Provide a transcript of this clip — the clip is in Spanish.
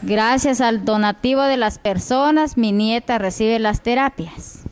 Gracias al donativo de las personas, mi nieta recibe las terapias.